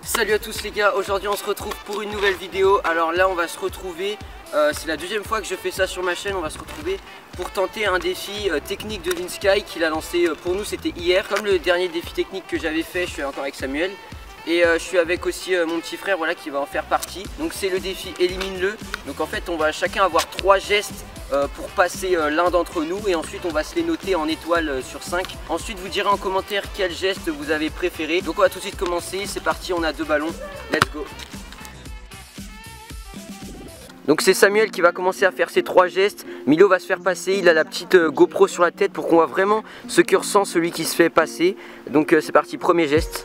Salut à tous les gars, aujourd'hui on se retrouve pour une nouvelle vidéo. Alors là on va se retrouver, c'est la deuxième fois que je fais ça sur ma chaîne. On va se retrouver pour tenter un défi technique de Vinsky qu'il a lancé pour nous, c'était hier. Comme le dernier défi technique que j'avais fait, je suis encore avec Samuel. Et je suis avec aussi mon petit frère voilà, qui va en faire partie. Donc c'est le défi élimine-le. Donc en fait on va chacun avoir 3 gestes pour passer l'un d'entre nous. Et ensuite on va se les noter en étoiles sur 5. Ensuite vous direz en commentaire quel geste vous avez préféré. Donc on va tout de suite commencer, c'est parti, on a 2 ballons, let's go. Donc c'est Samuel qui va commencer à faire ses 3 gestes. Milo va se faire passer, il a la petite GoPro sur la tête pour qu'on voit vraiment ce que ressent celui qui se fait passer. Donc c'est parti, premier geste.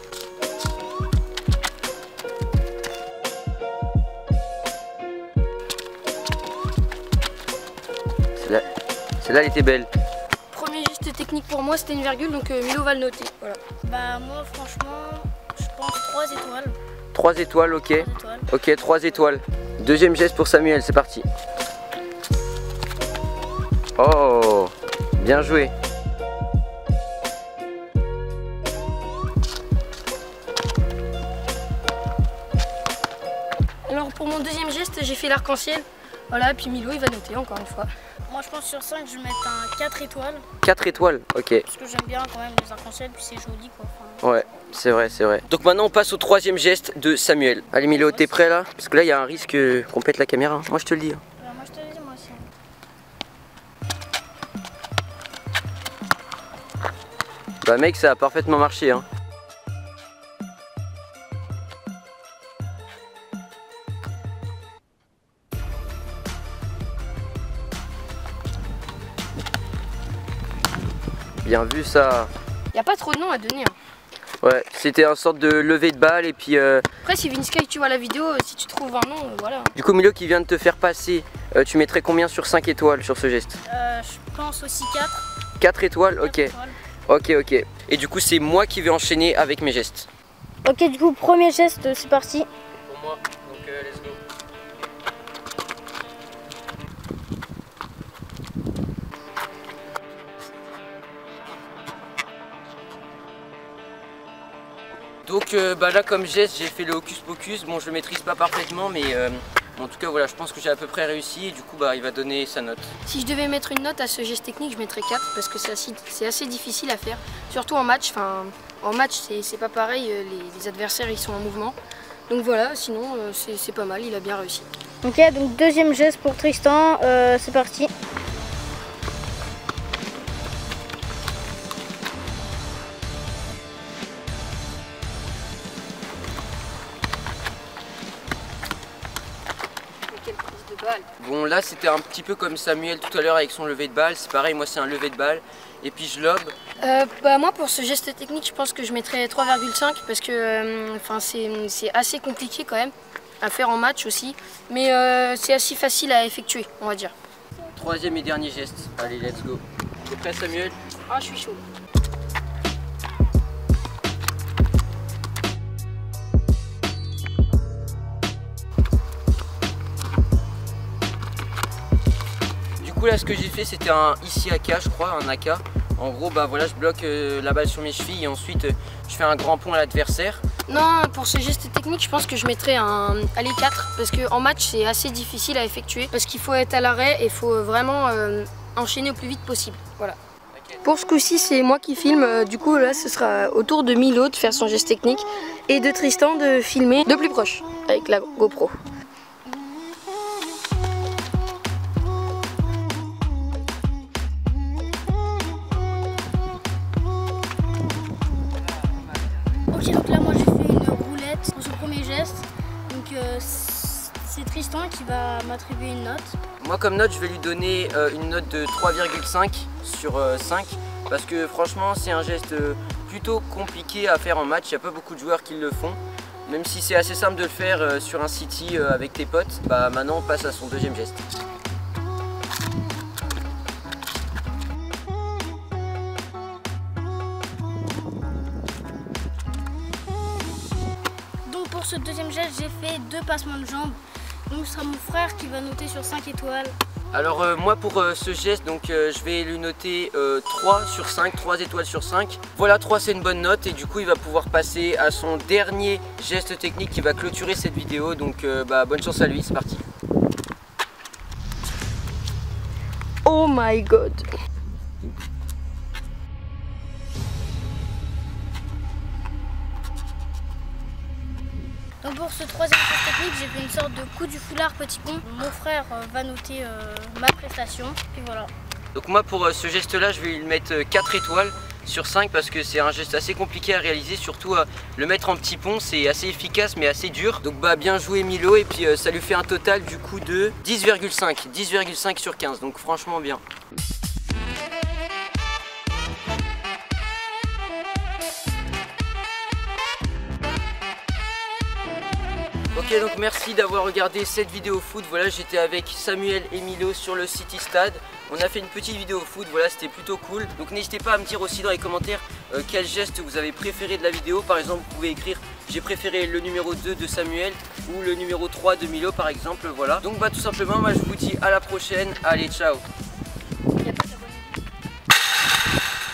Celle-là elle était belle. Premier geste technique pour moi c'était une virgule, donc Milo va le noter. Voilà. Bah moi franchement je pense 3 étoiles. 3 étoiles, ok. 3 étoiles. Ok, 3 étoiles. Deuxième geste pour Samuel, c'est parti. Oh, bien joué. Alors pour mon deuxième geste j'ai fait l'arc-en-ciel. Voilà, puis Milo il va noter encore une fois. Moi je pense sur 5 je vais mettre un 4 étoiles. 4 étoiles, ok. Parce que j'aime bien quand même les arcs-en-ciel, puis c'est joli quoi. Enfin... Ouais, c'est vrai, c'est vrai. Donc maintenant on passe au 3e geste de Samuel. Allez Milo, t'es prêt là? Parce que là il y a un risque qu'on pète la caméra. Moi je te le dis. moi je te le dis moi aussi. Bah mec, ça a parfaitement marché hein. Bien vu ça. Il n'y a pas trop de noms à donner. Ouais, c'était une sorte de levée de balle et puis... Après si Vinsky tu vois la vidéo, si tu trouves un nom, voilà. Du coup Milo qui vient de te faire passer, tu mettrais combien sur 5 étoiles sur ce geste? Je pense aussi 4. 4 étoiles, 4 ok. étoiles. Ok, ok. Et du coup c'est moi qui vais enchaîner avec mes gestes. Ok, du coup premier geste c'est parti. Pour moi, donc let's go. Donc bah là comme geste j'ai fait le hocus pocus. Bon je le maîtrise pas parfaitement mais en tout cas voilà, je pense que j'ai à peu près réussi et du coup bah il va donner sa note. Si je devais mettre une note à ce geste technique, je mettrais 4 parce que c'est assez difficile à faire. Surtout en match, enfin en match c'est pas pareil, les adversaires ils sont en mouvement. Donc voilà, sinon c'est pas mal, il a bien réussi. Ok, donc deuxième geste pour Tristan, c'est parti. Bon là c'était un petit peu comme Samuel tout à l'heure avec son lever de balle, c'est pareil, moi c'est un lever de balle et puis je lobe. Bah moi pour ce geste technique je pense que je mettrais 3,5 parce que c'est assez compliqué quand même à faire en match aussi, mais c'est assez facile à effectuer on va dire. 3e et dernier geste, allez let's go. T'es prêt Samuel? Ah je suis chaud. Là ce que j'ai fait c'était un ici AK je crois, un AK. En gros bah voilà je bloque la balle sur mes chevilles et ensuite je fais un grand pont à l'adversaire. Non, pour ce geste technique je pense que je mettrais un aller 4 parce qu'en match c'est assez difficile à effectuer parce qu'il faut être à l'arrêt et il faut vraiment enchaîner au plus vite possible. Voilà. Pour ce coup-ci c'est moi qui filme, du coup là ce sera au tour de Milo de faire son geste technique et de Tristan de filmer de plus proche avec la GoPro. Ok, donc là moi j'ai fait une roulette pour ce premier geste. Donc c'est Tristan qui va m'attribuer une note. Moi comme note je vais lui donner une note de 3,5 sur 5 parce que franchement c'est un geste plutôt compliqué à faire en match, il n'y a pas beaucoup de joueurs qui le font. Même si c'est assez simple de le faire sur un city avec tes potes, bah maintenant on passe à son deuxième geste. Donc pour ce deuxième geste j'ai fait 2 passements de jambes. Donc ce sera mon frère qui va noter sur 5 étoiles. Alors moi pour ce geste, donc je vais lui noter 3 sur 5, 3 étoiles sur 5. Voilà, 3 c'est une bonne note et du coup il va pouvoir passer à son dernier geste technique qui va clôturer cette vidéo. Donc bonne chance à lui, c'est parti. Oh my god. Donc pour ce troisième geste technique, j'ai fait une sorte de coup du foulard petit pont. Mon frère va noter ma prestation, et voilà. Donc moi pour ce geste là, je vais lui mettre 4 étoiles sur 5 parce que c'est un geste assez compliqué à réaliser, surtout le mettre en petit pont, c'est assez efficace mais assez dur. Donc bien joué Milo, et puis ça lui fait un total du coup de 10,5 sur 15, donc franchement bien. Ok, donc merci d'avoir regardé cette vidéo foot. Voilà, j'étais avec Samuel et Milo sur le City Stade. On a fait une petite vidéo foot, voilà, c'était plutôt cool. Donc n'hésitez pas à me dire aussi dans les commentaires quel geste vous avez préféré de la vidéo. Par exemple, vous pouvez écrire j'ai préféré le numéro 2 de Samuel ou le numéro 3 de Milo par exemple, voilà. Donc tout simplement, moi je vous dis à la prochaine. Allez, ciao.